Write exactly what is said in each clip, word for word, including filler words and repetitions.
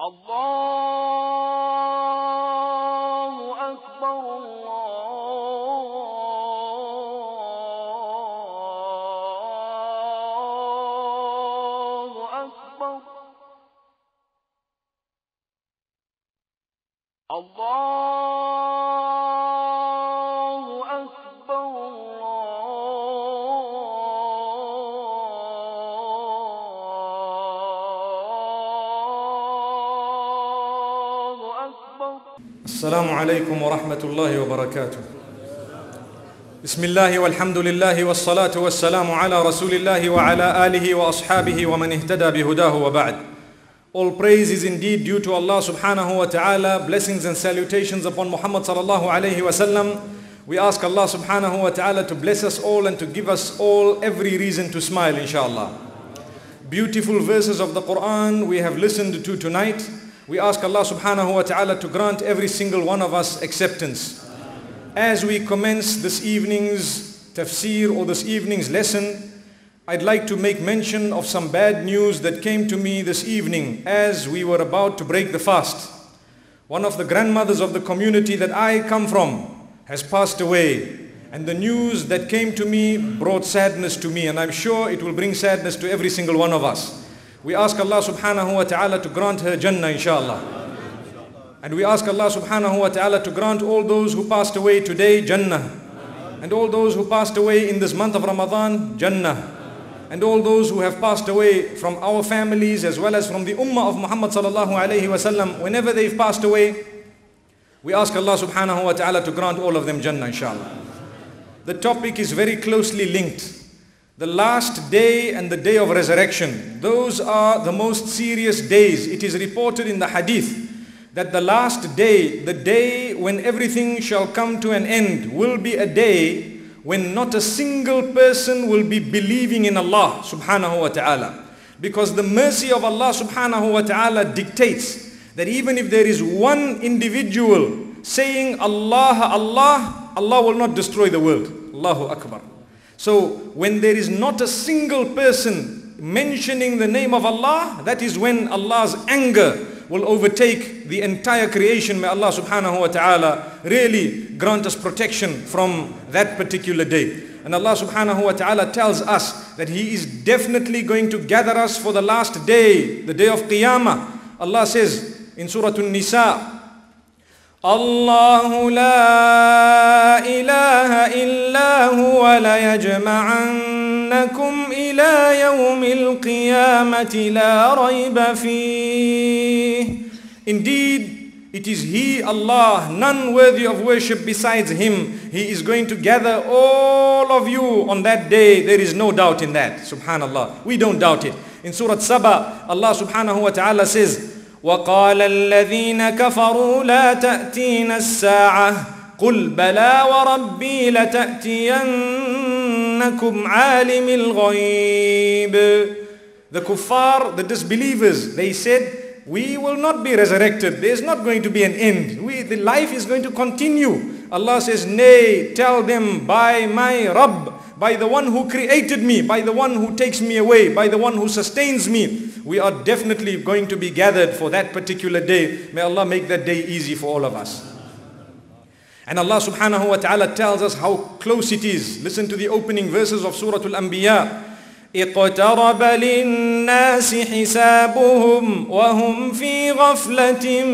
الله أكبر الله أكبر الله أكبر الله أكبر. السلام عليكم ورحمة الله وبركاته. بسم الله والحمد لله والصلاة والسلام على رسول الله وعلى آله وأصحابه ومن اهتدى بهداه وبعد. All praise is indeed due to Allah subhanahu wa ta'ala. Blessings and salutations upon Muhammad sallallahu alayhi wa sallam. We ask Allah subhanahu wa ta'ala to bless us all and to give us all every reason to smile, inshallah. Beautiful verses of the Quran we have listened to tonight. We ask Allah subhanahu wa ta'ala to grant every single one of us acceptance. As we commence this evening's tafsir or this evening's lesson, I'd like to make mention of some bad news that came to me this evening as we were about to break the fast. One of the grandmothers of the community that I come from has passed away, and the news that came to me brought sadness to me, and I'm sure it will bring sadness to every single one of us. We ask Allah subhanahu wa ta'ala to grant her Jannah, inshallah. And we ask Allah subhanahu wa ta'ala to grant all those who passed away today Jannah, and all those who passed away in this month of Ramadan Jannah, and all those who have passed away from our families as well as from the ummah of Muhammad sallallahu alayhi wa sallam. Whenever they've passed away, we ask Allah subhanahu wa ta'ala to grant all of them Jannah, inshallah. The topic is very closely linked. The last day and the day of resurrection, those are the most serious days. It is reported in the hadith that the last day, the day when everything shall come to an end, will be a day when not a single person will be believing in Allah subhanahu wa ta'ala. Because the mercy of Allah subhanahu wa ta'ala dictates that even if there is one individual saying Allah, Allah, Allah will not destroy the world. Allahu Akbar. So when there is not a single person mentioning the name of Allah, that is when Allah's anger will overtake the entire creation. May Allah subhanahu wa ta'ala really grant us protection from that particular day. And Allah subhanahu wa ta'ala tells us that He is definitely going to gather us for the last day, the day of Qiyamah. Allah says in Surah An-Nisa, الله لا إله إلا هو ليجمعنكم إلى يوم القيامة لا ريب فيه. Indeed, it is He, Allah, none worthy of worship besides Him. He is going to gather all of you on that day. There is no doubt in that. Subhanallah. We don't doubt it. In Surah Saba, Allah subhanahu wa ta'ala says, وقال الذين كفروا لا تأتينا الساعة قل بلى وربي لتأتينكم عالم الغيب. The kuffar, the disbelievers, they said, we will not be resurrected. There is not going to be an end. We, the life is going to continue. Allah says, nay, tell them, by my Rabb, by the one who created me, by the one who takes me away, by the one who sustains me, we are definitely going to be gathered for that particular day. May Allah make that day easy for all of us. And Allah subhanahu wa ta'ala tells us how close it is. Listen to the opening verses of Surah Al-Anbiya. اقترب للناس حسابهم وهم في غفلة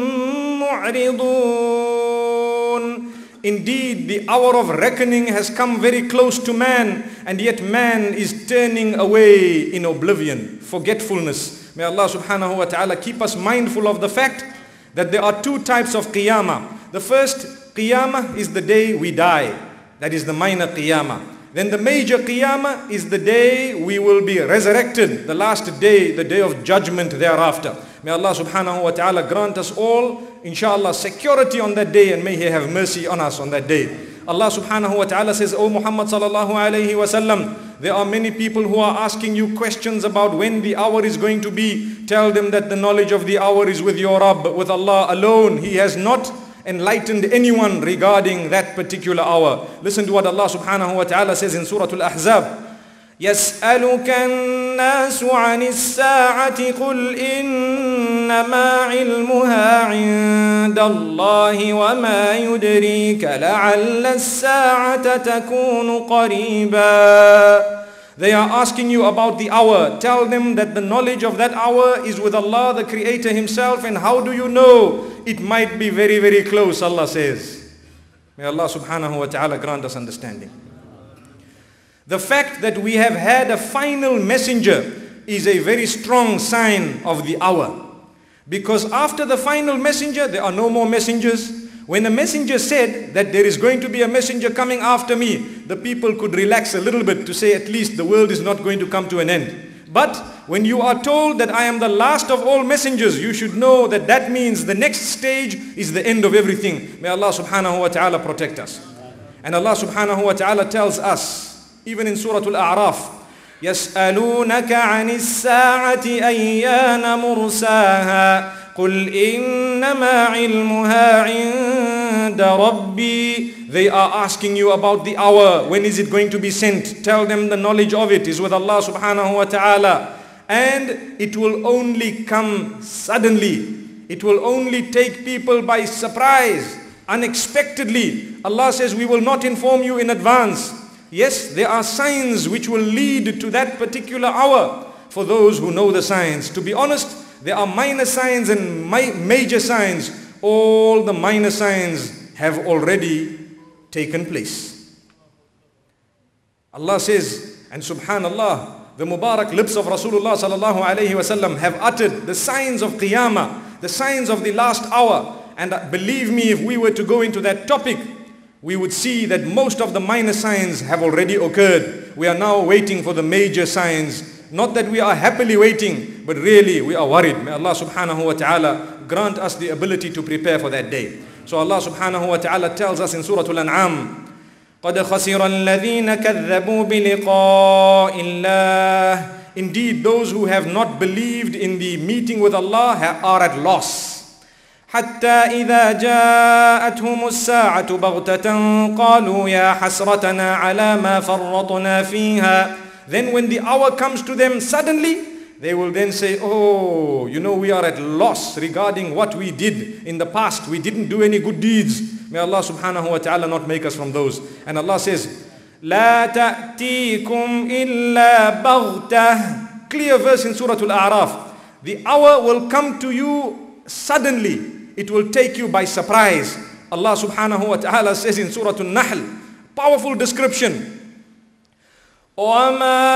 معرضون. Indeed, the hour of reckoning has come very close to man, and yet man is turning away in oblivion, forgetfulness. May Allah subhanahu wa ta'ala keep us mindful of the fact that there are two types of qiyamah. The first qiyamah is the day we die. That is the minor qiyamah. Then the major qiyamah is the day we will be resurrected, the last day, the day of judgment thereafter. May Allah subhanahu wa ta'ala grant us all, inshallah, security on that day, and may He have mercy on us on that day. Allah subhanahu wa ta'ala says, O Muhammad sallallahu alayhi wa sallam, there are many people who are asking you questions about when the hour is going to be. Tell them that the knowledge of the hour is with your Rabb, with Allah alone. He has not enlightened anyone regarding that particular hour. Listen to what Allah subhanahu wa ta'ala says in Surah Al-Ahzab. يسألك الناس عن الساعة قل إنما علمها عند الله وما يدريك لعل الساعة تكون قريبا. They are asking you about the hour. Tell them that the knowledge of that hour is with Allah, the Creator Himself. And how do you know? It might be very, very close, Allah says. May Allah subhanahu wa ta'ala grant us understanding. The fact that we have had a final messenger is a very strong sign of the hour. Because after the final messenger, there are no more messengers. When the messenger said that there is going to be a messenger coming after me, the people could relax a little bit to say at least the world is not going to come to an end. But when you are told that I am the last of all messengers, you should know that that means the next stage is the end of everything. May Allah subhanahu wa ta'ala protect us. And Allah subhanahu wa ta'ala tells us, even in Surah Al-A'raf, يَسْأَلُونَكَ عَنِ السَّاعَةِ أَيَّانَ مُرْسَاهَا قُلْ إِنَّمَا عِلْمُهَا عِنْدَ رَبِّي. They are asking you about the hour. When is it going to be sent? Tell them the knowledge of it is with Allah subhanahu wa ta'ala. And it will only come suddenly. It will only take people by surprise, unexpectedly. Allah says we will not inform you in advance. Yes, there are signs which will lead to that particular hour for those who know the signs. To be honest, there are minor signs and major signs. All the minor signs have already taken place. Allah says, and subhanallah, the Mubarak lips of Rasulullah sallallahu alayhi wa sallam have uttered the signs of Qiyamah, the signs of the last hour. And believe me, if we were to go into that topic, we would see that most of the minor signs have already occurred. We are now waiting for the major signs. Not that we are happily waiting, but really we are worried. May Allah subhanahu wa ta'ala grant us the ability to prepare for that day. So Allah subhanahu wa ta'ala tells us in Surah Al-An'am, قَدْ خَسِرَ الَّذِينَ كَذَّبُوا بِلِقَاءِ اللَّهِ. Indeed, those who have not believed in the meeting with Allah are at loss. حتى إذا جاءتهم الساعة بغتة قالوا يا حسرتنا على ما فرطنا فيها. Then when the hour comes to them suddenly, they will then say, oh, you know, we are at loss regarding what we did in the past. We didn't do any good deeds. May Allah subhanahu wa ta'ala not make us from those. And Allah says, لا تأتيكم إلا بغتة. Clear verse in Surah Al-A'raf. The hour will come to you suddenly. It will take you by surprise. Allah subhanahu wa ta'ala says in Surah Al-Nahl, powerful description. وَمَا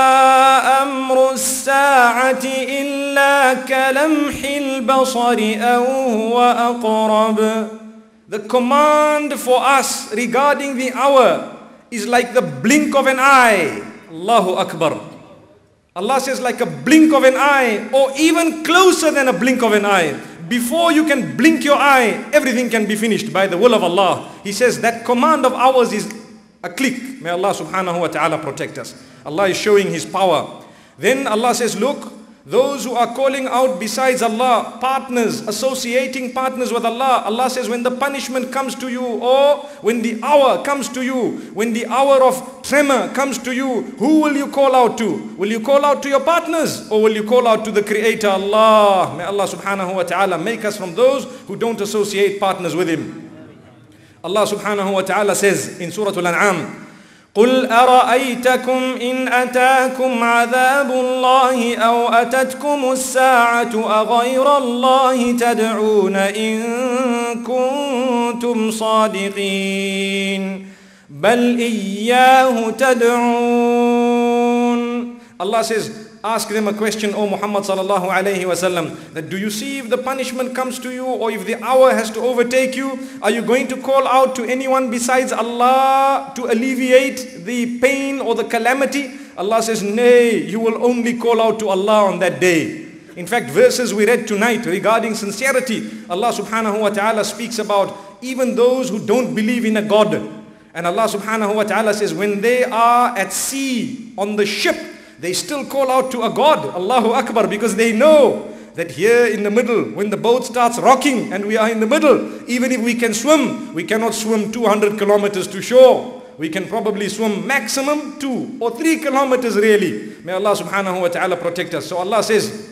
أَمْرُ السَّاعَةِ إِلَّا كَلَمْحِ الْبَصَرِ أَوْ هُوَ أَقْرَبُ. The command for us regarding the hour is like the blink of an eye. Allahu Akbar. Allah says like a blink of an eye, or even closer than a blink of an eye. Before you can blink your eye, everything can be finished by the will of Allah. He says that command of ours is a click. May Allah subhanahu wa ta'ala protect us. Allah is showing His power. Then Allah says, look, those who are calling out besides Allah, partners, associating partners with Allah, Allah says when the punishment comes to you, or when the hour comes to you, when the hour of tremor comes to you, who will you call out to? Will you call out to your partners, or will you call out to the Creator Allah? May Allah subhanahu wa ta'ala make us from those who don't associate partners with Him. Allah subhanahu wa ta'ala says in Surah Al-An'am, قُلْ أَرَأَيْتَكُمْ إِنْ أَتَاكُمْ عَذَابُ اللَّهِ أَوْ أَتَتْكُمُ السَّاعَةُ أَغَيْرَ اللَّهِ تَدْعُونَ إِن كُنتُمْ صَادِقِينَ بَلْ إِيَّاهُ تَدْعُونَ. Allah says, ask them a question, O Muhammad sallallahu alayhi wa sallam, that do you see if the punishment comes to you, or if the hour has to overtake you, are you going to call out to anyone besides Allah to alleviate the pain or the calamity? Allah says, nay, you will only call out to Allah on that day. In fact, verses we read tonight regarding sincerity, Allah subhanahu wa ta'ala speaks about even those who don't believe in a God. And Allah subhanahu wa ta'ala says, when they are at sea on the ship, they still call out to a God, Allahu Akbar, because they know that here in the middle, when the boat starts rocking and we are in the middle, even if we can swim, we cannot swim two hundred kilometers to shore. we can probably swim maximum two or three kilometers really. May Allah subhanahu wa ta'ala protect us. So Allah says,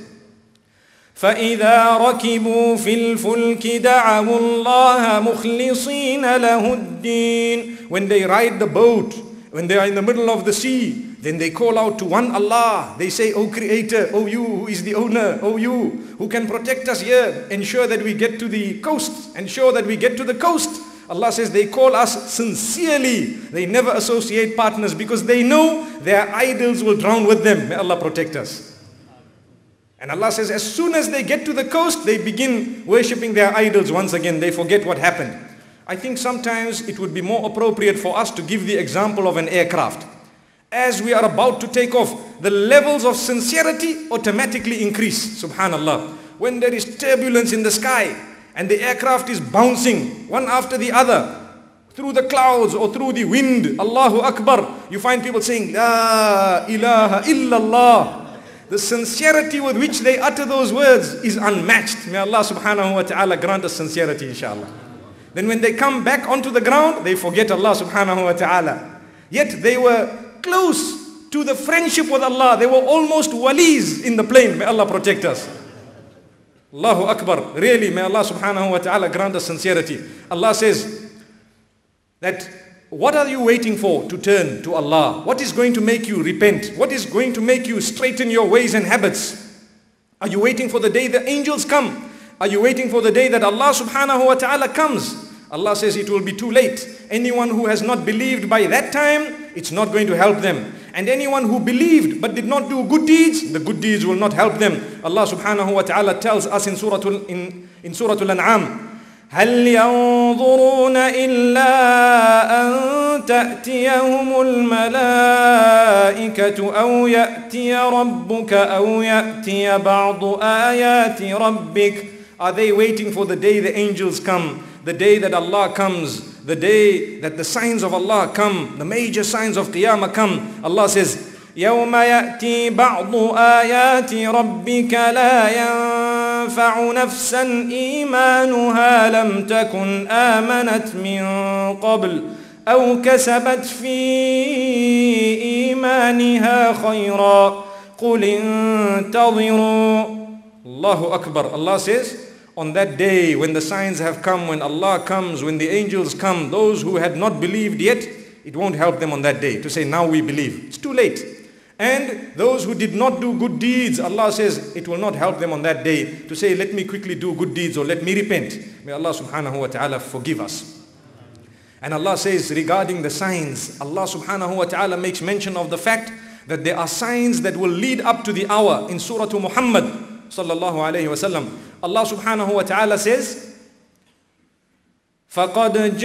فَإِذَا رَكِبُوا فِي الْفُلْكِ دَعَوُوا اللَّهَ مُخْلِصِينَ لَهُ الدِّينَ. When they ride the boat, when they are in the middle of the sea, then they call out to one Allah. They say, "O Creator, O you who is the owner, O you who can protect us here, ensure that we get to the coast, ensure that we get to the coast." Allah says they call us sincerely. They never associate partners because they know their idols will drown with them. May Allah protect us. And Allah says as soon as they get to the coast, they begin worshipping their idols once again. They forget what happened. I think sometimes it would be more appropriate for us to give the example of an aircraft. As we are about to take off, the levels of sincerity automatically increase. Subhanallah. When there is turbulence in the sky and the aircraft is bouncing one after the other through the clouds or through the wind, Allahu Akbar, you find people saying, La ilaha illallah. The sincerity with which they utter those words is unmatched. May Allah subhanahu wa ta'ala grant us sincerity, inshallah. Then when they come back onto the ground, they forget Allah subhanahu wa ta'ala. Yet they were close to the friendship with Allah. They were almost walis in the plane. May Allah protect us. Allahu Akbar. Really, may Allah subhanahu wa ta'ala grant us sincerity. Allah says that, what are you waiting for to turn to Allah? What is going to make you repent? What is going to make you straighten your ways and habits? Are you waiting for the day the angels come? Are you waiting for the day that Allah subhanahu wa ta'ala comes? Allah says it will be too late. Anyone who has not believed by that time, it's not going to help them. And anyone who believed but did not do good deeds, the good deeds will not help them. Allah subhanahu wa ta'ala tells us in Surah in, in Surah Al-An'am, هل ينظرون إلا أن تأتيهم الملائكة أو يأتي ربك أو يأتي بعض آيات ربك. Are they waiting for the day the angels come, the day that Allah comes, the day that the signs of Allah come, the major signs of Qiyamah come? Allah says, يوم يأتي بعض آيات ربك لا ينفع نفسا إيمانها لم تكن آمنت من قبل أو كسبت في إيمانها خيرا قل انتظروا. Allahu Akbar. Allah says, on that day when the signs have come, when Allah comes, when the angels come, those who had not believed yet, it won't help them on that day to say, now we believe. It's too late. And those who did not do good deeds, Allah says it will not help them on that day to say, let me quickly do good deeds or let me repent. May Allah subhanahu wa ta'ala forgive us. And Allah says regarding the signs, Allah subhanahu wa ta'ala makes mention of the fact that there are signs that will lead up to the hour. In Surah Muhammad sallallahu alayhi wa sallam, Allah subhanahu wa ta'ala says, فَقَدْ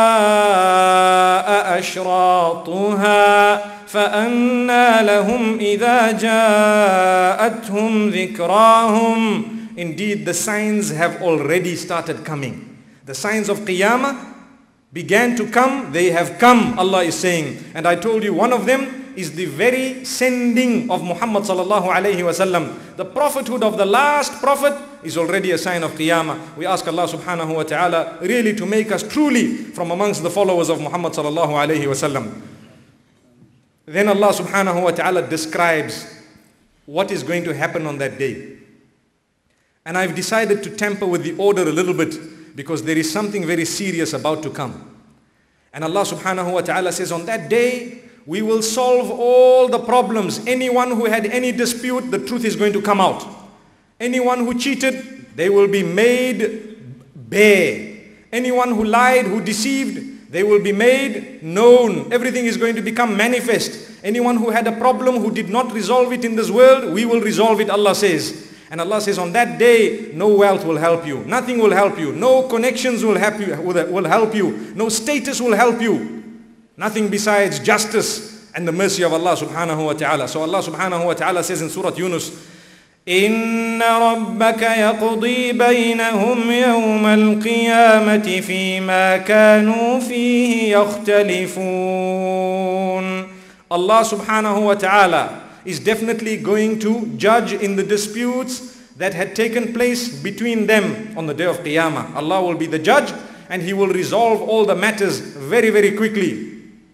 جَاءَ أَشْرَاطُهَا فَأَنَّى لَهُمْ إِذَا جَاءَتْهُمْ ذِكْرَاهُمْ. Indeed, the signs have already started coming. The signs of Qiyamah began to come. They have come, Allah is saying. And I told you one of them is the very sending of Muhammad sallallahu alayhi wa sallam. The prophethood of the last prophet is already a sign of Qiyamah. We ask Allah subhanahu wa ta'ala really to make us truly from amongst the followers of Muhammad sallallahu alayhi wa sallam. Then Allah subhanahu wa ta'ala describes what is going to happen on that day. And I've decided to tamper with the order a little bit because there is something very serious about to come. And Allah subhanahu wa ta'ala says, on that day, we will solve all the problems. Anyone who had any dispute, the truth is going to come out. Anyone who cheated, they will be made bare. Anyone who lied, who deceived, they will be made known. Everything is going to become manifest. Anyone who had a problem, who did not resolve it in this world, we will resolve it, Allah says. And Allah says, on that day, no wealth will help you. Nothing will help you. No connections will help you. Will help you. No status will help you. Nothing besides justice and the mercy of Allah subhanahu wa ta'ala. So Allah subhanahu wa ta'ala says in Surah Yunus, إِنَّ رَبَّكَ يَقْضِي بَيْنَهُمْ يَوْمَ الْقِيَامَةِ فِي مَا كَانُوا فِيهِ يَخْتَلِفُونَ. Allah subhanahu wa ta'ala is definitely going to judge in the disputes that had taken place between them on the day of Qiyamah. Allah will be the judge and He will resolve all the matters very, very quickly.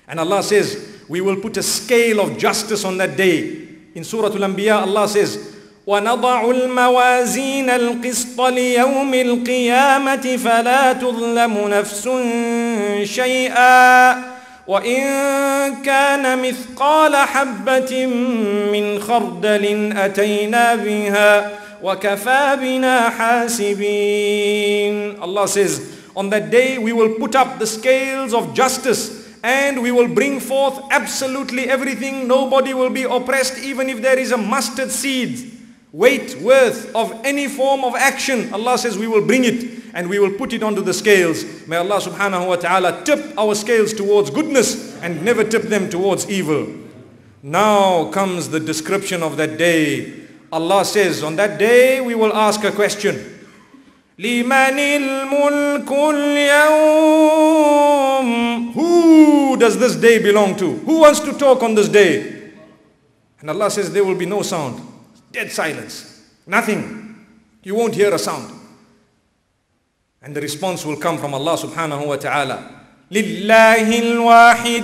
And Allah says, we will put a scale of justice on that day. In Surah Al-Anbiya, Allah says, وَنَضَعُ الْمَوَازِينَ الْقِسْطَ لِيَوْمِ الْقِيَامَةِ فَلَا تُظْلَمُ نَفْسٌ شَيْئًا وَإِن كَانَ مِثْقَالَ حَبَّةٍ مِّنْ خَرْدَلٍ أَتَيْنَا بِهَا وَكَفَى بِنَا حَاسِبِينَ. Allah says, on that day we will put up the scales of justice and we will bring forth absolutely everything. Nobody will be oppressed, even if there is a mustard seed weight worth of any form of action. Allah says we will bring it and we will put it onto the scales. May Allah subhanahu wa ta'ala tip our scales towards goodness and never tip them towards evil. Now comes the description of that day. Allah says, on that day we will ask a question. لِمَنِ الْمُلْكُ الْيَوْمِ. Who does this day belong to? Who wants to talk on this day? And Allah says there will be no sound. Dead silence. Nothing. You won't hear a sound. And the response will come from Allah subhanahu wa ta'ala. لِلَّهِ الْوَاحِدِ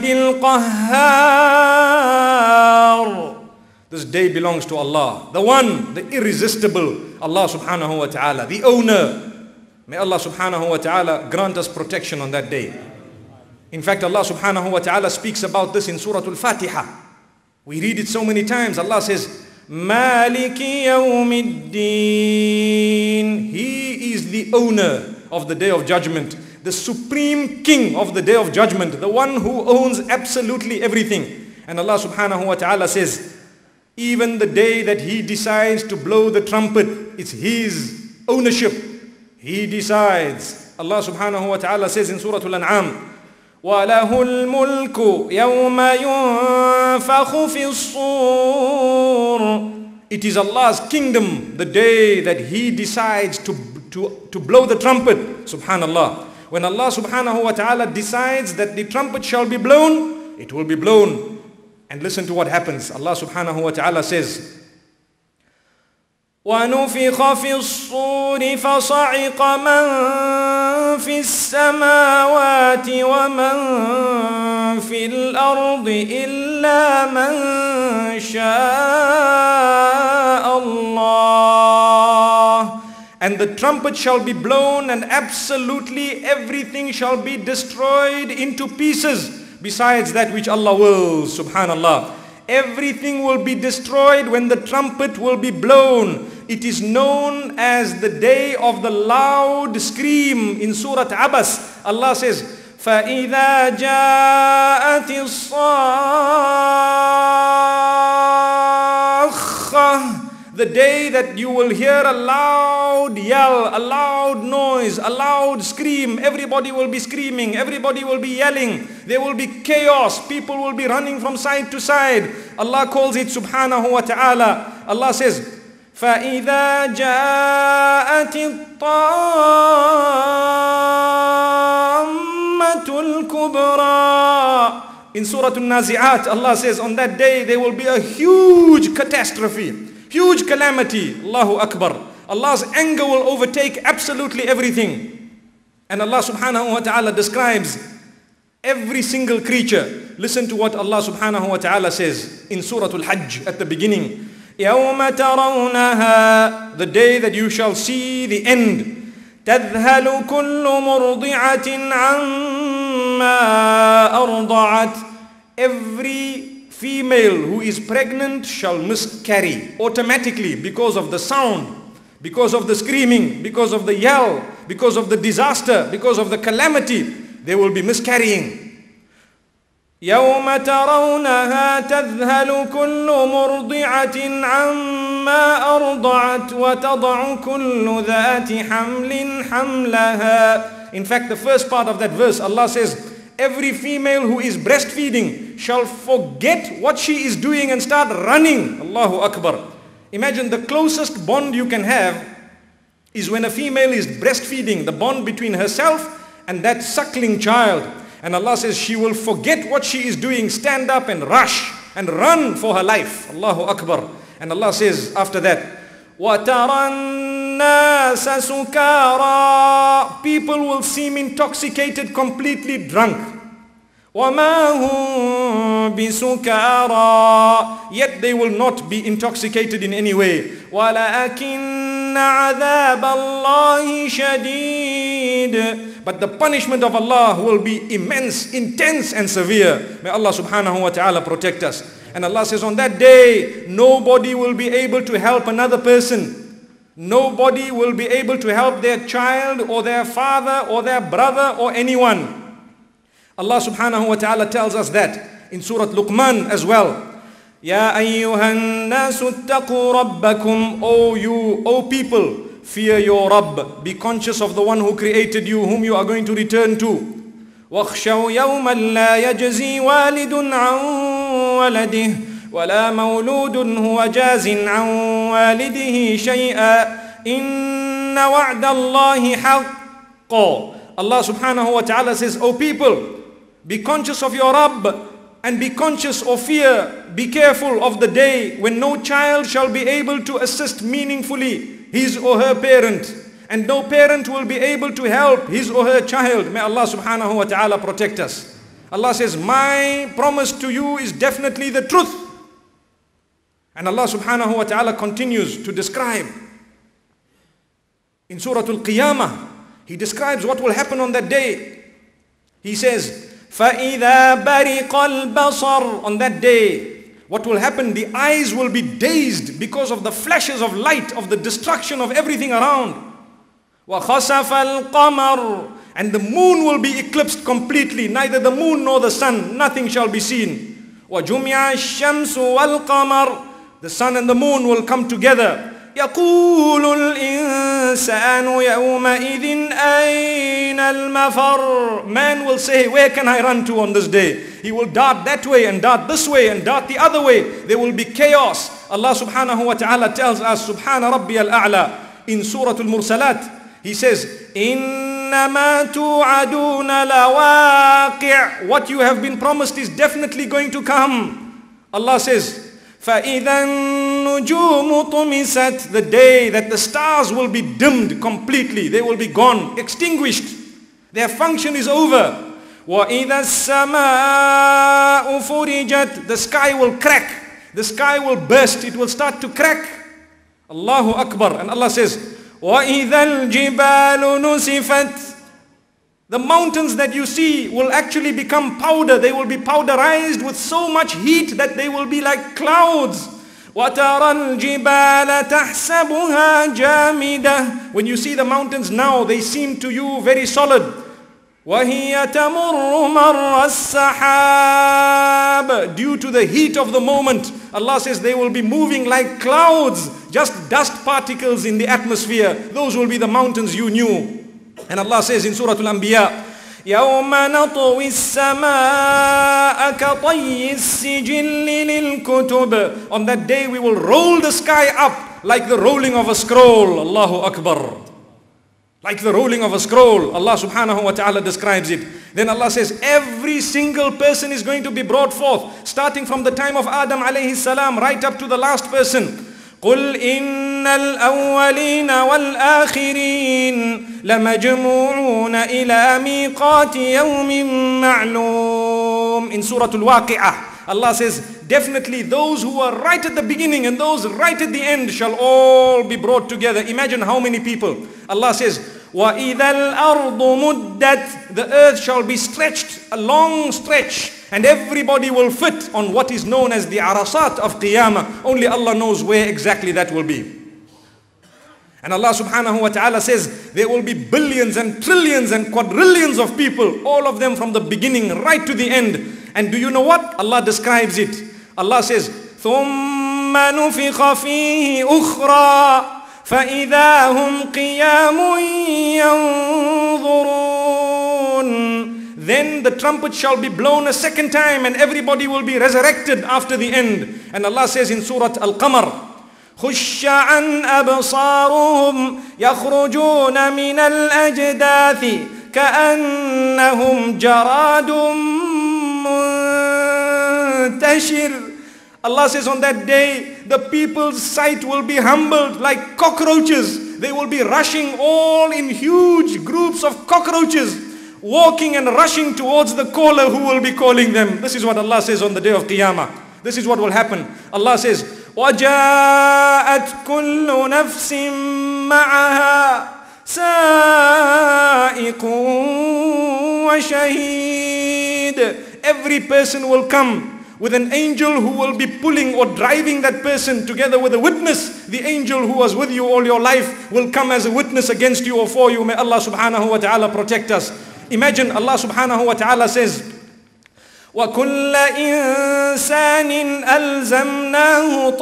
الْقَهَّارِ. This day belongs to Allah, the one, the irresistible, Allah subhanahu wa ta'ala, the owner. May Allah subhanahu wa ta'ala grant us protection on that day. In fact, Allah subhanahu wa ta'ala speaks about this in Surah Al-Fatiha. We read it so many times. Allah says, Maliki Yawmiddin. He is the owner of the day of judgment, the supreme king of the day of judgment, the one who owns absolutely everything. And Allah subhanahu wa ta'ala says, even the day that He decides to blow the trumpet, it's His ownership. He decides. Allah subhanahu wa ta'ala says in Surah Al-An'am, وَلَهُ الْمُلْكُ يَوْمَ يُنفَخُ فِي الصُّورِ. It is Allah's kingdom the day that He decides to, to, to blow the trumpet. Subhanallah. When Allah subhanahu wa ta'ala decides that the trumpet shall be blown, it will be blown. And listen to what happens. Allah subhanahu wa ta'ala says, وَنُفِخَ فِي الصُّورِ فَصَعِقَ مَنْ فِي السَّمَاوَاتِ وَمَنْ فِي الْأَرْضِ إِلَّا مَنْ شَاءَ اللَّهُ. And the trumpet shall be blown and absolutely everything shall be destroyed into pieces. Besides that which Allah wills, subhanallah. Everything will be destroyed when the trumpet will be blown. It is known as the day of the loud scream. In Surah Abbas, Allah says, فَإِذَا جَاءَتِ الصَّاخَّةُ. The day that you will hear a loud yell, a loud noise, a loud scream. Everybody will be screaming. Everybody will be yelling. There will be chaos. People will be running from side to side. Allah calls it subhanahu wa ta'ala. Allah says, فَإِذَا جَاءَتِ الطَّامَّةُ الْكُبْرَى. In Surah Al-Nazi'at, Allah says, on that day there will be a huge catastrophe. Huge calamity. Allahu Akbar. Allah's anger will overtake absolutely everything. And Allah subhanahu wa ta'ala describes every single creature. Listen to what Allah subhanahu wa ta'ala says in Surah Al-Hajj at the beginning. يَوْمَ تَرَوْنَهَا. The day that you shall see the end. تَذْهَلُ كُلُّ مُرْضِعَةٍ عَمَّا أَرْضَعَتْ. Every female who is pregnant shall miscarry automatically because of the sound, because of the screaming, because of the yell, because of the disaster, because of the calamity. They will be miscarrying. يَوْمَ تَرَوْنَهَا تَذْهَلُ كُلُّ مُرْضِعَةٍ عَمَّا أَرْضَعَتْ وَتَضَعُ كُلُّ ذَاتِ حَمْلٍ حَمْلَهَا. In fact, the first part of that verse, Allah says, every female who is breastfeeding shall forget what she is doing and start running. Allahu Akbar. Imagine the closest bond you can have is when a female is breastfeeding, the bond between herself and that suckling child. And Allah says she will forget what she is doing, stand up and rush and run for her life. Allahu Akbar. And Allah says after that, وَتَرَى النَّاسَ سُكَارَى. People will seem intoxicated, completely drunk. وَمَا هُمْ بِسُكَارَى, yet they will not be intoxicated in any way. وَلَكِنَّ عَذَابَ اللَّهِ شَدِيدٌ, but the punishment of Allah will be immense, intense and severe. May Allah subhanahu wa ta'ala protect us. And Allah says on that day, nobody will be able to help another person. Nobody will be able to help their child or their father or their brother or anyone. Allah subhanahu wa ta'ala tells us that in Surah Luqman as well. Ya ayyuhan nasu attaqu rabbakum, O you, O people, fear your Rabb. Be conscious of the one who created you, whom you are going to return to. وَاخْشَوْا يَوْمًا لَا يَجْزِي وَالِدٌ عَنْ وَلَدِهِ وَلَا مَوْلُودٌ هُوَ جَازٍ عَنْ وَالِدِهِ شَيْئًا إِنَّ وَعْدَ اللَّهِ حَقٌّ. Allah subhanahu wa ta'ala says, O people, be conscious of your Rabb and be conscious or fear, be careful of the day when no child shall be able to assist meaningfully his or her parent, and no parent will be able to help his or her child. May Allah subhanahu wa ta'ala protect us. Allah says, my promise to you is definitely the truth. And Allah subhanahu wa ta'ala continues to describe in Surah Al-Qiyamah. He describes what will happen on that day. He says, فَإِذَا بَرِقَ الْبَصَرُ, on that day, what will happen? The eyes will be dazed because of the flashes of light, of the destruction of everything around. وَخَسَفَ الْقَمَرُ, and the moon will be eclipsed completely. Neither the moon nor the sun, nothing shall be seen. وَجُمِعَ الشَّمْسُ وَالْقَمَرُ, the sun and the moon will come together. يَقُولُ الْإِنسَانُ يَوْمَئِذٍ أَيْنَ الْمَفَرُّ, man will say, where can I run to on this day? He will dart that way and dart this way and dart the other way. There will be chaos. Allah subhanahu wa ta'ala tells us, Subhana Rabbi al-A'la, in Surah Al-Mursalat, He says, إِنَّمَا تُوعَدُونَ لَوَاقِعٌ, what you have been promised is definitely going to come. Allah says, فَإِذَا النُّجُومُ طُمِسَتْ, the day that the stars will be dimmed completely, they will be gone, extinguished, their function is over. وَإِذَا السَّمَاءُ فُرِجَتْ, the sky will crack, the sky will burst, it will start to crack. Allahu Akbar. And Allah says, وَإِذَا الْجِبَالُ نُسِفَتْ, the mountains that you see will actually become powder. They will be powderized with so much heat that they will be like clouds. وَتَرَى الْجِبَالَ تَحْسَبُهَا جَامِدَةً, when you see the mountains now, they seem to you very solid. وَهِيَ تَمُرُّ مَرَّ السَّحَابِ, due to the heat of the moment, Allah says they will be moving like clouds, just dust particles in the atmosphere. Those will be the mountains you knew. And Allah says in Surah Al-Anbiya, يَوْمَ نَطْوِي السَّمَاءَ كَطَيِّ السِّجِلِّ لِلْكُتُبِ, on that day we will roll the sky up like the rolling of a scroll. Allahu Akbar. Like the rolling of a scroll. Allah subhanahu wa ta'ala describes it. Then Allah says every single person is going to be brought forth, starting from the time of Adam alayhi salam right up to the last person. قُلْ إِنَّ الْأَوَّلِينَ وَالْآخِرِينَ لَمَجْمُوعُونَ إِلَى مِيقَاتِ يَوْمٍ مَعْلُومٍ. In Surah Al-Waqi'ah, Allah says, definitely those who are right at the beginning and those right at the end shall all be brought together. Imagine how many people. Allah says, وَإِذَا الْأَرْضُ مُدَّتْ, the earth shall be stretched, a long stretch, and everybody will fit on what is known as the arasat of Qiyamah. Only Allah knows where exactly that will be. And Allah subhanahu wa ta'ala says there will be billions and trillions and quadrillions of people, all of them from the beginning right to the end. And do you know what? Allah describes it. Allah says, ثُمَّ نُفِخَ فِيهِ أُخْرَى فَإِذَا هُمْ قِيَامٌ يَنْظُرُونَ. Then the trumpet shall be blown a second time and everybody will be resurrected after the end. And Allah says in Surah Al-Qamar, خُشَّ عَنْ أَبْصَارُهُمْ يَخْرُجُونَ مِنَ الْأَجْدَاثِ كَأَنَّهُمْ جَرَادٌ مُنْتَشِرٌ. Allah says on that day, the people's sight will be humbled like cockroaches. They will be rushing all in huge groups of cockroaches. walking and rushing towards the caller who will be calling them. This is what Allah says on the day of Qiyamah. This is what will happen. Allah says, وَجَاءَتْ كُلُّ نَفْسٍ مَعَهَا سَائِقٌ وَشَهِيدٌ. Every person will come with an angel who will be pulling or driving that person together with a witness. The angel who was with you all your life will come as a witness against you or for you. May Allah subhanahu wa ta'ala protect us. Imagine Allah subhanahu wa ta'ala says, وَكُلَّ إِنسَانٍ أَلْزَمْنَاهُ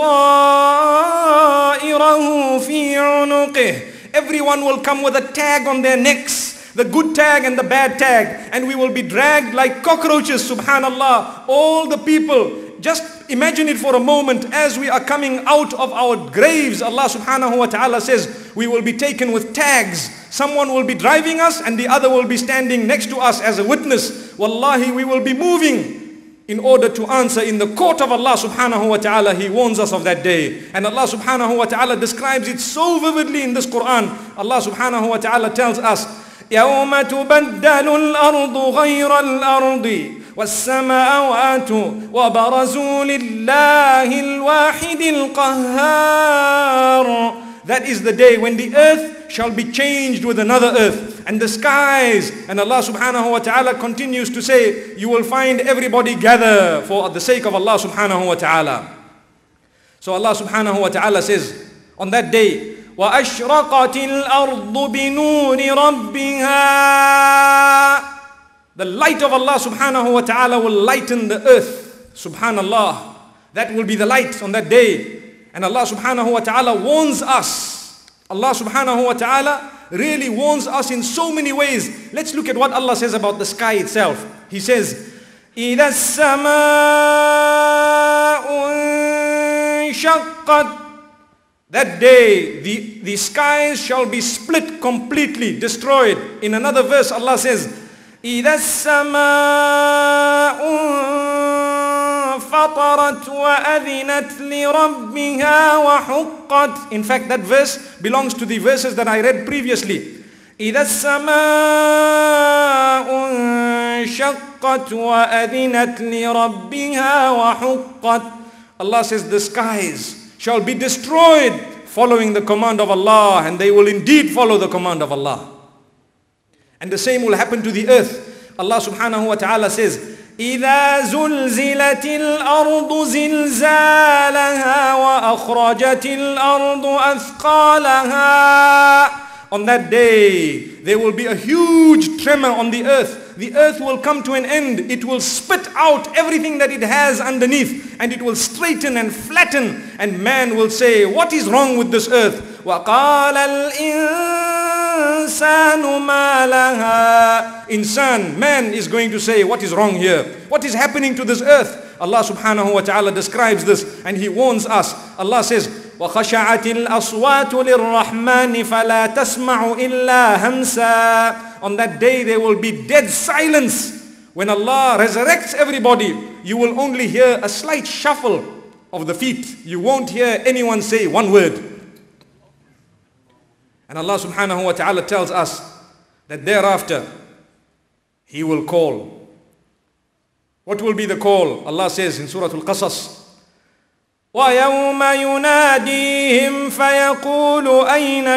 طَائِرَهُ فِي عُنُقِهِ. Everyone will come with a tag on their necks. The good tag and the bad tag, and we will be dragged like cockroaches, subhanallah. All the people, just imagine it for a moment as we are coming out of our graves. Allah subhanahu wa ta'ala says we will be taken with tags. Someone will be driving us and the other will be standing next to us as a witness. Wallahi, we will be moving in order to answer in the court of Allah subhanahu wa ta'ala. He warns us of that day. And Allah subhanahu wa ta'ala describes it so vividly in this Quran. Allah subhanahu wa ta'ala tells us, يوم تبدل الأرض غير الأرض والسماوات وبرزوا لله الواحد القهار. That is the day when the earth shall be changed with another earth and the skies. And Allah subhanahu wa ta'ala continues to say, you will find everybody gather for the sake of Allah subhanahu wa ta'ala. So Allah subhanahu wa ta'ala says, on that day, وَأَشْرَقَتِ الْأَرْضُ بِنُورِ رَبِّهَا. The light of Allah subhanahu wa ta'ala will lighten the earth. Subhanallah. That will be the light on that day. And Allah subhanahu wa ta'ala warns us. Allah subhanahu wa ta'ala really warns us in so many ways. Let's look at what Allah says about the sky itself. He says, إِذَا السَّمَاءُ انشَقَّتْ. That day, the, the skies shall be split completely, destroyed. In another verse, Allah says, إِذَا السَّمَاءُ فَطَرَتْ وَأَذِنَتْ لِرَبِّهَا وَحُقَّتْ. In fact, that verse belongs to the verses that I read previously. إِذَا السَّمَاءُ انشَقَّتْ وَأَذِنَتْ لِرَبِّهَا وَحُقَّتْ. Allah says the skies shall be destroyed following the command of Allah, and they will indeed follow the command of Allah. And the same will happen to the earth. Allah subhanahu wa ta'ala says, إِذَا زُلْزِلَتِ الْأَرْضُ زِلْزَالَهَا وَأَخْرَجَتِ الْأَرْضُ أَثْقَالَهَا. On that day, there will be a huge tremor on the earth. The earth will come to an end. It will spit out everything that it has underneath, and it will straighten and flatten. And man will say, what is wrong with this earth? وَقَالَ الْإِنسَانُ مَا لَهَا. Insan, man is going to say, what is wrong here? What is happening to this earth? Allah subhanahu wa ta'ala describes this and He warns us. Allah says, وَخَشَعَتِ الْأَصْوَاتُ لِلرَّحْمَنِ فَلَا تَسْمَعُ إِلَّا هَمْسًا. On that day there will be dead silence. When Allah resurrects everybody, you will only hear a slight shuffle of the feet. You won't hear anyone say one word. And Allah subhanahu wa ta'ala tells us that thereafter He will call. What will be the call? Allah says in Surah Al-Qasas, وَيَوْمَ يُنَادِيهِمْ فَيَقُولُ أَيْنَ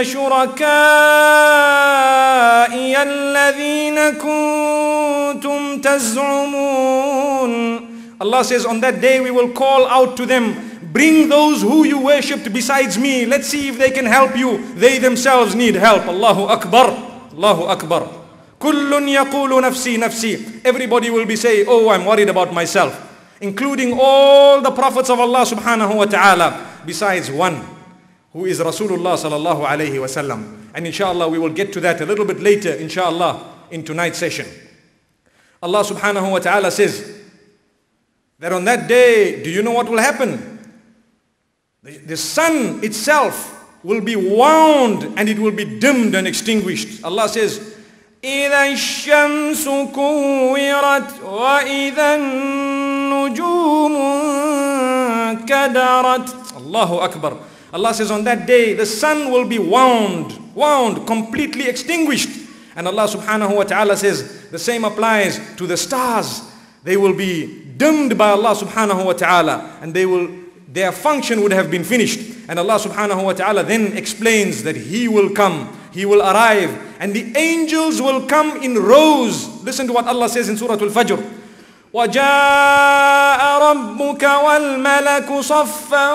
شُرَكَائِيَ الَّذِينَ كُنْتُمْ تَزْعُمُونَ. Allah says, on that day we will call out to them, bring those who you worshipped besides me. Let's see if they can help you. They themselves need help. Allahu Akbar. Allahu Akbar. Kullun yaqulu nafsi nafsi. Everybody will be saying, oh, I'm worried about myself. Including all the prophets of Allah subhanahu wa ta'ala, besides one, who is Rasulullah sallallahu alayhi wa sallam. And inshallah we will get to that a little bit later, inshallah, in tonight's session. Allah subhanahu wa ta'ala says that on that day, do you know what will happen? The, the sun itself will be wound and it will be dimmed and extinguished. Allah says, إِذَا الشَّمْسُ كُوِّرَتْ وَإِذَا النُّجُومُ كَدَرَتْ. Allahu Akbar. Allah says on that day the sun will be wound, wound, completely extinguished. And Allah subhanahu wa ta'ala says, the same applies to the stars. They will be dimmed by Allah subhanahu wa ta'ala, and they will, their function would have been finished. And Allah subhanahu wa ta'ala then explains that He will come, He will arrive, and the angels will come in rows. Listen to what Allah says in Surah Al-Fajr. وَجَاءَ رَبُّكَ وَالْمَلَكُ صَفًّا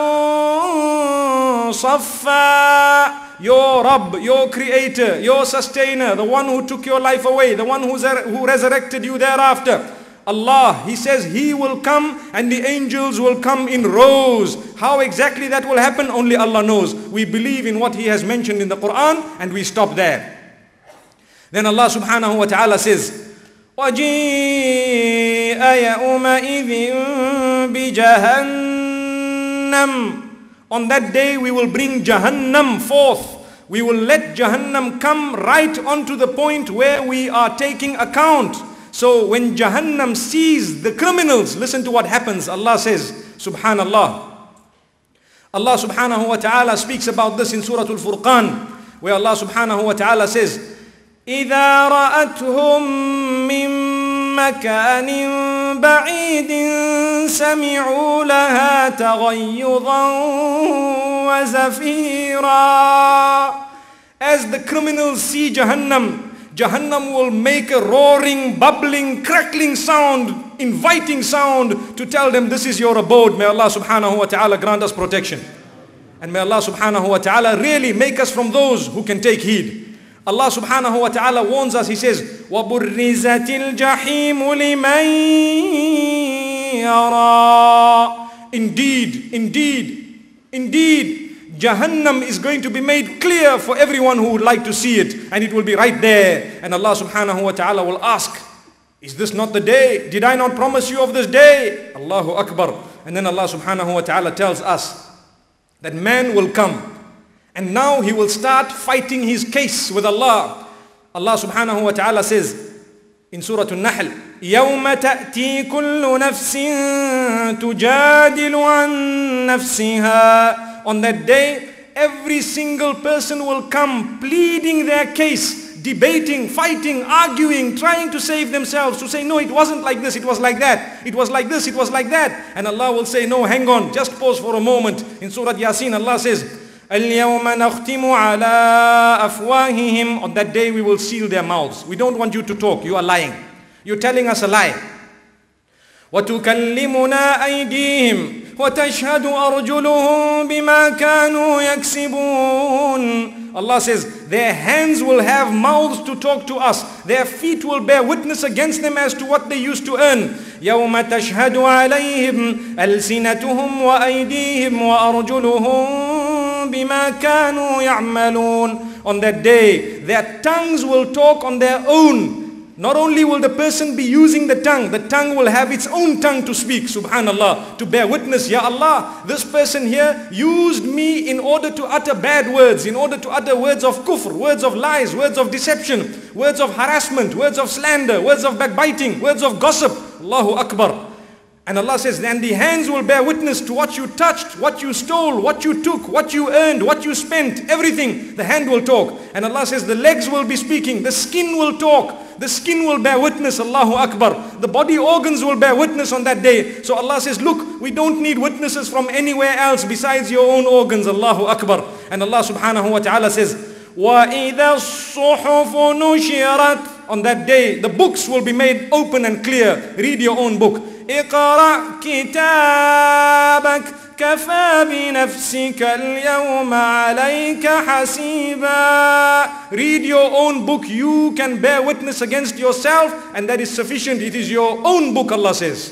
صَفًّا. Your Rabb, your Creator, your Sustainer, the one who took your life away, the one who's, who resurrected you thereafter, Allah, He says He will come and the angels will come in rows. How exactly that will happen, only Allah knows. We believe in what He has mentioned in the Quran and we stop there. Then Allah subhanahu wa ta'ala says, وَجِيءَ يَوْمَئِذٍ بِجَهَنَّمَ. On that day we will bring Jahannam forth. We will let Jahannam come right onto the point where we are taking account. So when Jahannam sees the criminals, listen to what happens. Allah says, Subhanallah. Allah subhanahu wa ta'ala speaks about this in Surah Al-Furqan, where Allah subhanahu wa ta'ala says, إِذَا رَأَتْهُمْ مِنْ مَكَانٍ بَعِيدٍ سَمِعُوا لَهَا تَغَيُّظًا وَزَفِيرًا. As the criminals see Jahannam, Jahannam will make a roaring, bubbling, crackling sound, inviting sound to tell them this is your abode. May Allah subhanahu wa ta'ala grant us protection. And may Allah subhanahu wa ta'ala really make us from those who can take heed. Allah subhanahu wa ta'ala warns us, He says, وَبُرِّزَتِ الْجَحِيمُ لِمَنْ يَرَى. Indeed, indeed, indeed, Jahannam is going to be made clear for everyone who would like to see it, and it will be right there. And Allah subhanahu wa ta'ala will ask, is this not the day? Did I not promise you of this day? Allahu Akbar. And then Allah subhanahu wa ta'ala tells us that man will come, and now he will start fighting his case with Allah. Allah subhanahu wa ta'ala says in Surah An-Nahl, يَوْمَ تَأْتِي كُلُّ نَفْسٍ تُجَادِلُ عَنْ نَفْسِهَا. On that day, every single person will come pleading their case, debating, fighting, arguing, trying to save themselves, to say, no, it wasn't like this, it was like that, it was like this, it was like that. And Allah will say, no, hang on, just pause for a moment. In Surah Yasin, Allah says, الْيَوْمَ نَخْتِمُ عَلَىٰ أَفْوَاهِهِمْ. On that day we will seal their mouths. We don't want you to talk, you are lying. You're telling us a lie. وَتُكَلِّمُنَا أَيْدِيهِمْ وَتَشْهَدُ أَرْجُلُهُمْ بِمَا كَانُوا يَكْسِبُونَ. Allah says, their hands will have mouths to talk to us. Their feet will bear witness against them as to what they used to earn. يَوْمَ تَشْهَدُ عَلَيْهِمْ أَلْسِنَتُهُمْ وَأَيْدِيهِمْ وَأَرْجُلُهُمْ بِمَا كَانُوا يَعْمَلُونَ. On that day, their tongues will talk on their own. Not only will the person be using the tongue, the tongue will have its own tongue to speak, subhanallah, to bear witness. Ya Allah, this person here used me in order to utter bad words, in order to utter words of kufr, words of lies, words of deception, words of harassment, words of slander, words of backbiting, words of gossip. Allahu Akbar. And Allah says, then the hands will bear witness to what you touched, what you stole, what you took, what you earned, what you spent, everything. The hand will talk. And Allah says, the legs will be speaking, the skin will talk, the skin will bear witness. Allahu Akbar. The body organs will bear witness on that day. So Allah says, look, we don't need witnesses from anywhere else besides your own organs. Allahu Akbar. And Allah subhanahu wa ta'ala says, وَإِذَا الصُّحُفُ نُشِرَتْ. On that day, the books will be made open and clear. Read your own book. اقرأ كتابك كفى بنفسك اليوم عليك حسيبا. Read your own book. You can bear witness against yourself, and that is sufficient. It is your own book, Allah says.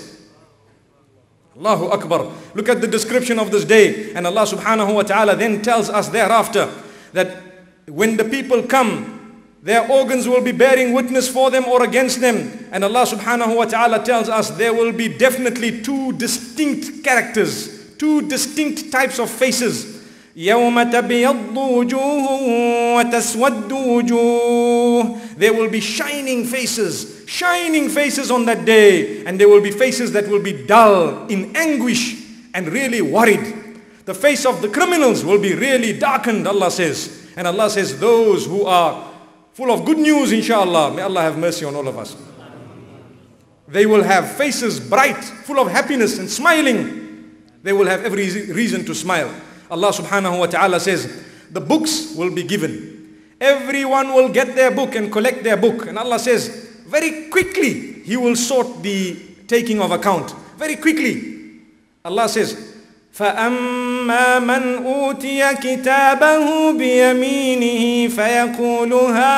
Allahu Akbar. Look at the description of this day. And Allah subhanahu wa ta'ala then tells us thereafter that when the people come, their organs will be bearing witness for them or against them. And Allah subhanahu wa ta'ala tells us there will be definitely two distinct characters, two distinct types of faces. يَوْمَ تَبْيَضُّ وُجُوهٌ وَتَسْوَدُّ وُجُوهٌ. There will be shining faces, shining faces on that day. And there will be faces that will be dull, in anguish, and really worried. The face of the criminals will be really darkened, Allah says. And Allah says, those who are full of good news, inshallah. May Allah have mercy on all of us. They will have faces bright, full of happiness and smiling. They will have every reason to smile. Allah subhanahu wa ta'ala says, the books will be given. Everyone will get their book and collect their book. And Allah says, very quickly, He will sort the taking of account. Very quickly. Allah says, فَأَمَّا مَنْ أُوتِيَ كِتَابَهُ بِيَمِينِهِ فَيَقُولُ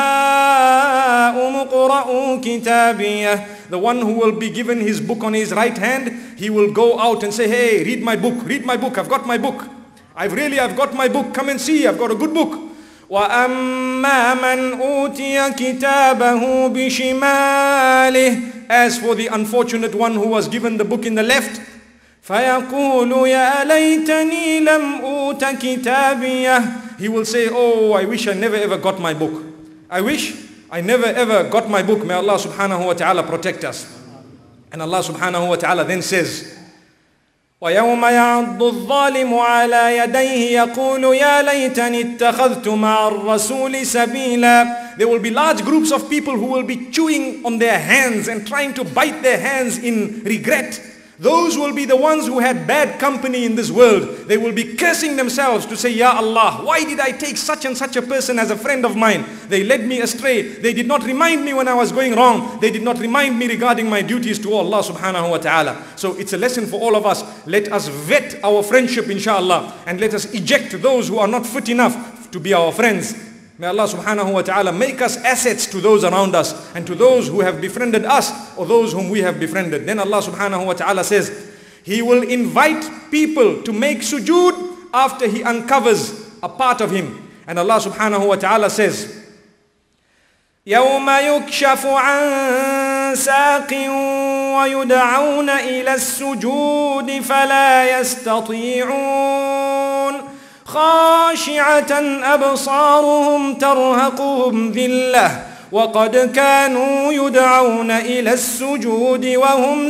هَاؤُمُ اقْرَءُوا كِتَابِيَهْ. The one who will be given his book on his right hand, he will go out and say, hey, read my book, read my book, I've got my book. I've really, I've got my book, come and see, I've got a good book. وَأَمَّا مَنْ أُوتِيَ كِتَابَهُ بِشِمَالِهِ. As for the unfortunate one who was given the book in the left, فَيَقُولُ يَا لَيْتَنِي لَمْ أُوتَ كِتَابِيَهْ. He will say, oh, I wish I never ever got my book. I wish I never ever got my book. May Allah subhanahu wa ta'ala protect us. And Allah subhanahu wa ta'ala then says, وَيَوْمَ يَعَضُّ الظَّالِمُ عَلَى يَدَيْهِ يَقُولُ يَا لَيْتَنِي اتَّخَذْتُ مَعَ الرَّسُولِ سَبِيلًا. There will be large groups of people who will be chewing on their hands and trying to bite their hands in regret. Those will be the ones who had bad company in this world. They will be cursing themselves to say, Ya Allah, why did I take such and such a person as a friend of mine? They led me astray. They did not remind me when I was going wrong. They did not remind me regarding my duties to Allah subhanahu wa ta'ala. So it's a lesson for all of us. Let us vet our friendship, inshallah, and let us eject those who are not fit enough to be our friends. May Allah subhanahu wa ta'ala make us assets to those around us and to those who have befriended us or those whom we have befriended. Then Allah subhanahu wa ta'ala says, He will invite people to make sujood after He uncovers a part of him. And Allah subhanahu wa ta'ala says, يَوْمَ يُكْشَفُ عَنْ سَاقٍ وَيُدْعَوْنَ إِلَى السُّجُودِ فَلَا يَسْتَطِيعُونَ خاشعة أبصارهم ترهقهم ذلة وقد كانوا يدعون إلى السجود وهم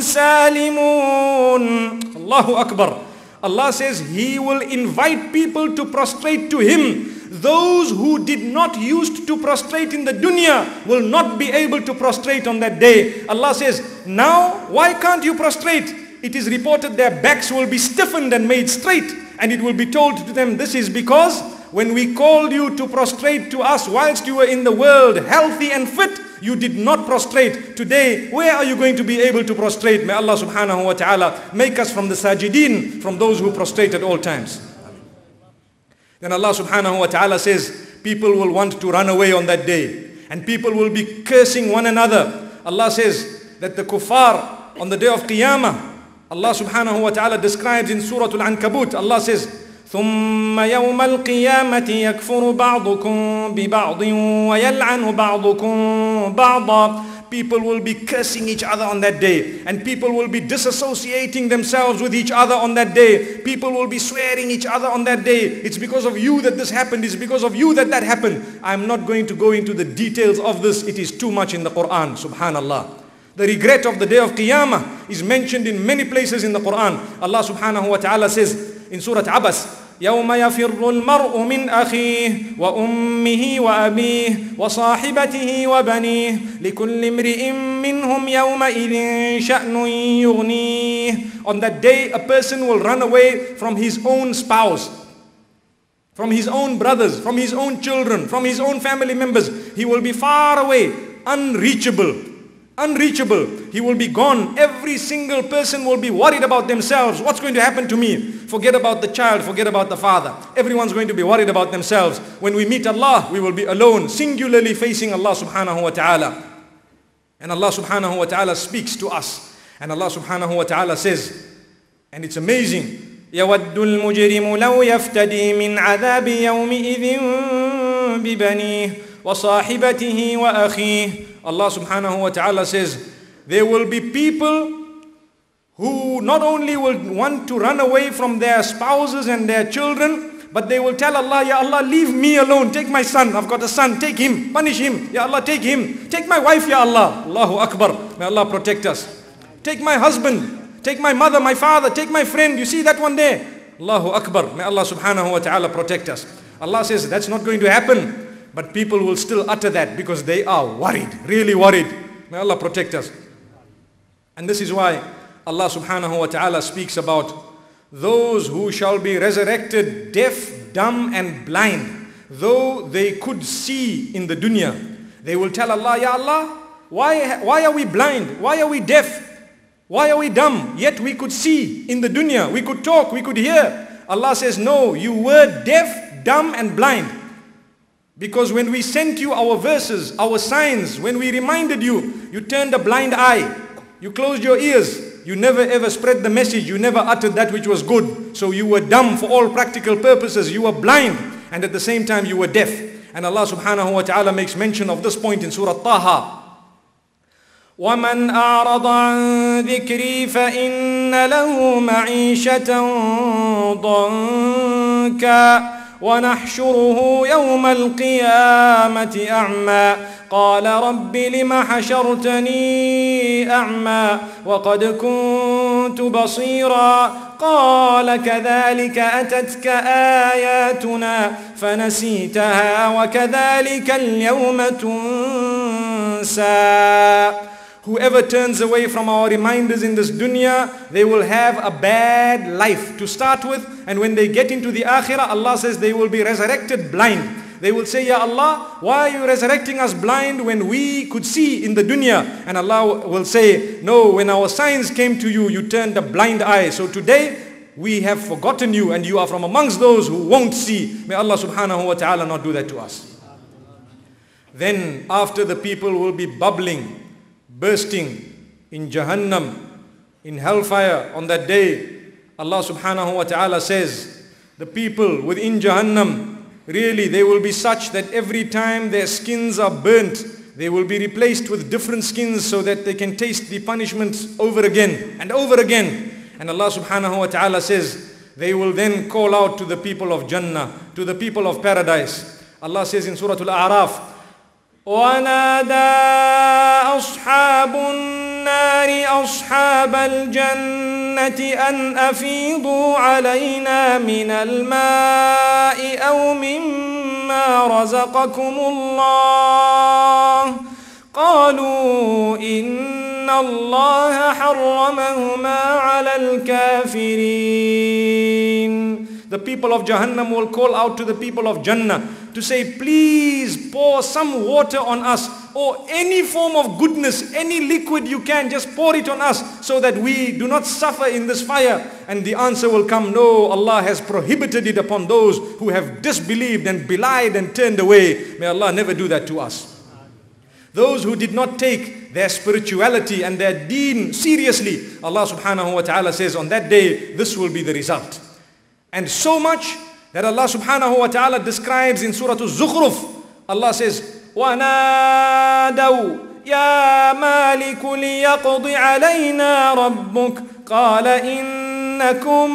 سالمون. Allahu Akbar. Allah says He will invite people to prostrate to Him. Those who did not used to prostrate in the dunya will not be able to prostrate on that day. Allah says, now why can't you prostrate? It is reported their backs will be stiffened and made straight. And it will be told to them, this is because when we called you to prostrate to us whilst you were in the world healthy and fit, you did not prostrate. Today, where are you going to be able to prostrate? May Allah subhanahu wa ta'ala make us from the sajideen, from those who prostrate at all times. Then Allah subhanahu wa ta'ala says, people will want to run away on that day. And people will be cursing one another. Allah says that the kuffar on the day of Qiyamah, Allah subhanahu wa ta'ala describes in Surah Al-Ankabut, Allah says, ثُمَّ يَوْمَ الْقِيَامَةِ يَكْفُرُ بَعْضُكُمْ بِبَعْضٍ وَيَلْعَنُ بَعْضُكُمْ بَعْضًا. People will be cursing each other on that day. And people will be disassociating themselves with each other on that day. People will be swearing each other on that day. It's because of you that this happened. It's because of you that that happened. I'm not going to go into the details of this. It is too much in the Quran. Subhanallah. The regret of the day of Qiyamah is mentioned in many places in the Quran. Allah subhanahu wa ta'ala says in Surah Abas, يَوْمَ يَفِرُّ الْمَرْءُ مِنْ أَخِيهِ وَأُمِّهِ وَأَبِيهِ وَصَاحِبَتِهِ وَبَنِيهِ لِكُلِّ امْرِئٍ مِّنْهُمْ يَوْمَئِذٍ شَأْنٌ يُغْنِيهِ. On that day, a person will run away from his own spouse, from his own brothers, from his own children, from his own family members. He will be far away, unreachable. Unreachable. He will be gone. Every single person will be worried about themselves. What's going to happen to me? Forget about the child, forget about the father. Everyone's going to be worried about themselves. When we meet Allah, we will be alone, singularly facing Allah subhanahu wa ta'ala. And Allah subhanahu wa ta'ala speaks to us. And Allah subhanahu wa ta'ala says, and it's amazing, يَوَدُّ الْمُجْرِمُ لَوْ يَفْتَدِي مِنْ عَذَابِ يَوْمِئِذٍ بِبَنِيهِ وَصَاحِبَتِهِ وَأَخِيهِ. Allah subhanahu wa ta'ala says, there will be people who not only will want to run away from their spouses and their children, but they will tell Allah, Ya Allah, leave me alone. Take my son. I've got a son. Take him. Punish him. Ya Allah, take him. Take my wife, Ya Allah. Allahu Akbar. May Allah protect us. Take my husband. Take my mother, my father. Take my friend. You see that one there? Allahu Akbar. May Allah subhanahu wa ta'ala protect us. Allah says, that's not going to happen. But people will still utter that because they are worried, really worried. May Allah protect us. And this is why Allah subhanahu wa ta'ala speaks about those who shall be resurrected deaf, dumb and blind. Though they could see in the dunya, they will tell Allah, Ya Allah, why, why are we blind? Why are we deaf? Why are we dumb? Yet we could see in the dunya, we could talk, we could hear. Allah says, no, you were deaf, dumb and blind. Because when we sent you our verses, our signs, when we reminded you, you turned a blind eye. You closed your ears. You never ever spread the message. You never uttered that which was good. So you were dumb for all practical purposes. You were blind. And at the same time you were deaf. And Allah subhanahu wa ta'ala makes mention of this point in Surah Taha. وَمَنْ أَعْرَضَ عَنْ ذِكْرِي فَإِنَّ لَهُ مَعِيشَةً ضَنْكًا وَنَحْشُرُهُ يَوْمَ الْقِيَامَةِ أَعْمَى قال رب لم حشرتني أعمى وقد كنت بصيرا قال كذلك أتتك آياتنا فنسيتها وكذلك اليوم تنسى. Whoever turns away from our reminders in this dunya, they will have a bad life to start with, and when they get into the akhirah, Allah says they will be resurrected blind. They will say, Ya Allah, why are you resurrecting us blind when we could see in the dunya? And Allah will say, no, when our signs came to you, you turned a blind eye. So today, we have forgotten you and you are from amongst those who won't see. May Allah subhanahu wa ta'ala not do that to us. Then after the people will be bubbling, bursting in Jahannam, in hellfire on that day, Allah subhanahu wa ta'ala says, the people within Jahannam, really, they will be such that every time their skins are burnt, they will be replaced with different skins so that they can taste the punishments over again and over again. And Allah subhanahu wa ta'ala says, they will then call out to the people of Jannah, to the people of paradise. Allah says in Surah Al-A'raf, وَنَادَى أَصْحَابُ النَّارِ أَصْحَابَ الْجَنَّةِ أَنْ أَفِيضُوا عَلَيْنَا مِنَ الْمَاءِ أَوْ مِمَّا رَزَقَكُمُ اللَّهُ قَالُوا إِنَّ اللَّهَ حَرَّمَهُمَا عَلَى الْكَافِرِينَ. The people of Jahannam will call out to the people of Jannah to say, please pour some water on us, or any form of goodness, any liquid you can, just pour it on us so that we do not suffer in this fire. And the answer will come, no, Allah has prohibited it upon those who have disbelieved and belied and turned away. May Allah never do that to us. Those who did not take their spirituality and their deen seriously, Allah subhanahu wa ta'ala says on that day, this will be the result. And so much that Allah subhanahu wa ta'ala describes in Surah Al-Zukhruf. Allah says, وَنَادَوْا يَا مَالِكُ لِيَقْضِ عَلَيْنَا رَبُّكَ قَالَ إِنَّكُمْ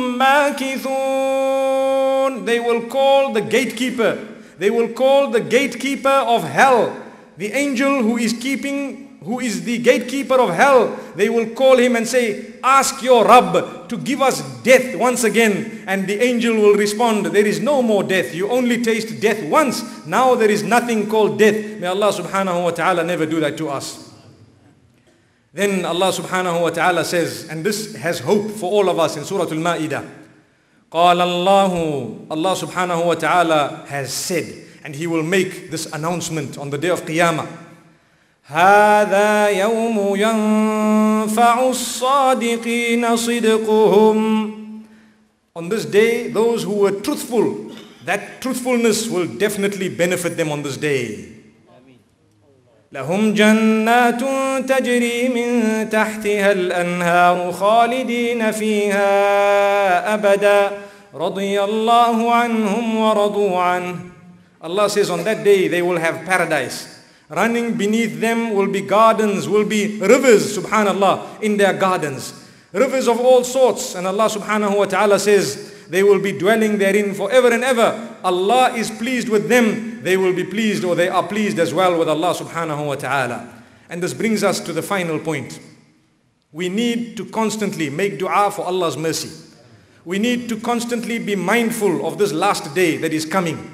مَاكِثُونَ. They will call the gatekeeper. They will call the gatekeeper of hell. The angel who is keeping who is the gatekeeper of hell, they will call him and say, ask your Rabb to give us death once again. And the angel will respond, there is no more death. You only taste death once. Now there is nothing called death. May Allah subhanahu wa ta'ala never do that to us. Then Allah subhanahu wa ta'ala says, and this has hope for all of us in Surah Al-Ma'idah. قال الله, Allah subhanahu wa ta'ala has said, and He will make this announcement on the day of Qiyamah. هذا يوم ينفع الصادقين صدقهم. On this day, those who were truthful, that truthfulness will definitely benefit them on this day. لهم جنات تجري من تحتها الأنهار خالدين فيها أبدا رضي الله عنهم ورضوا عنه. Allah says on that day they will have paradise. Running beneath them will be gardens, will be rivers, subhanallah, in their gardens. Rivers of all sorts. And Allah subhanahu wa ta'ala says they will be dwelling therein forever and ever. Allah is pleased with them. They will be pleased, or they are pleased as well with Allah subhanahu wa ta'ala. And this brings us to the final point. We need to constantly make dua for Allah's mercy. We need to constantly be mindful of this last day that is coming.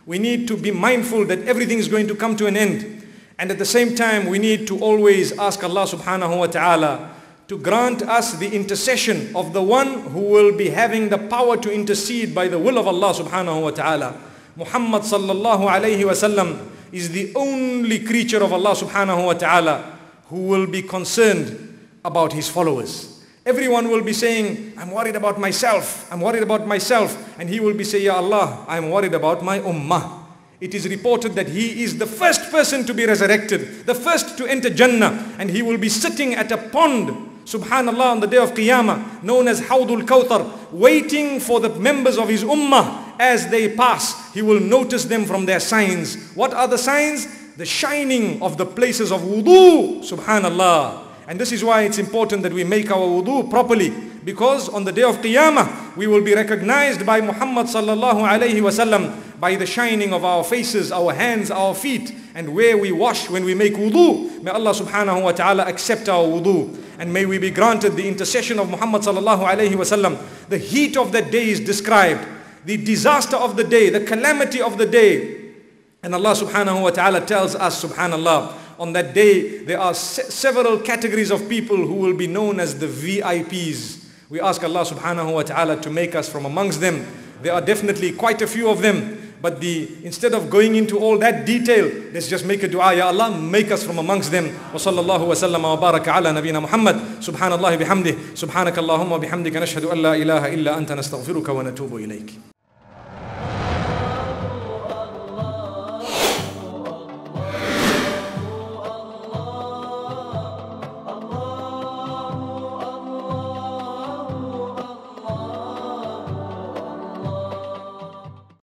We need to be mindful that everything is going to come to an end. And at the same time, we need to always ask Allah subhanahu wa ta'ala to grant us the intercession of the one who will be having the power to intercede by the will of Allah subhanahu wa ta'ala. Muhammad sallallahu alayhi wa sallam is the only creature of Allah subhanahu wa ta'ala who will be concerned about his followers. Everyone will be saying, I'm worried about myself, I'm worried about myself. And he will be saying, Ya Allah, I'm worried about my ummah. It is reported that he is the first person to be resurrected, the first to enter Jannah, and he will be sitting at a pond, subhanallah, on the day of Qiyamah, known as Hawdul Kawthar, waiting for the members of his ummah. As they pass, he will notice them from their signs. What are the signs? The shining of the places of wudu, subhanallah. And this is why it's important that we make our wudu properly, because on the day of Qiyamah, we will be recognized by Muhammad sallallahu alayhi wa sallam by the shining of our faces, our hands, our feet, and where we wash when we make wudu. May Allah subhanahu wa ta'ala accept our wudu, and may we be granted the intercession of Muhammad sallallahu alayhi wa sallam. The heat of that day is described, the disaster of the day, the calamity of the day. And Allah subhanahu wa ta'ala tells us, subhanallah, on that day there are se several categories of people who will be known as the V I Ps. We ask Allah subhanahu wa ta'ala to make us from amongst them. There are definitely quite a few of them. But the, instead of going into all that detail, let's just make a dua. Ya Allah, make us from amongst them. Wa sallallahu wa sallam wa baraka ala nabina Muhammad. Subhanallah bihamdih. Subhanakallahumma bihamdika nashhadu an la ilaha illa anta nastaghfiruka wa natubu ilayk.